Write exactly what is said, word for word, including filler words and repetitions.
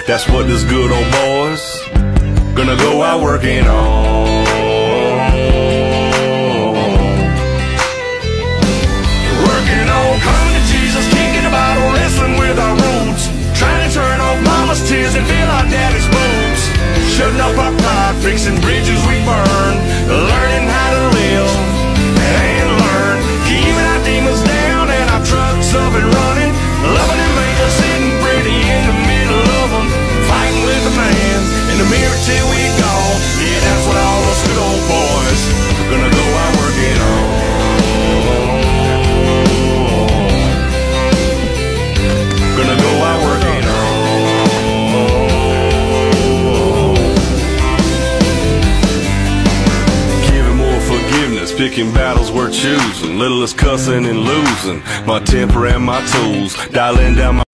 That's what this good old boy's gonna go out working on. Working on, coming to Jesus, kicking a bottle, wrestling with our roots, trying to turn off mama's tears and fill our daddy's boots, shutting up our pride, fixing bridges we burn, learning how to live and learn, keeping our demons down and our trucks up and running, loving and making, sitting pretty in the middle of them, fighting with the man in the mirror till we gone. Yeah, that's what all those good old boys are gonna go out working on. Gonna go out working on. Giving more forgiveness, picking battles we're choosing, little is cussing and losing, my temper and my tools, dialing down my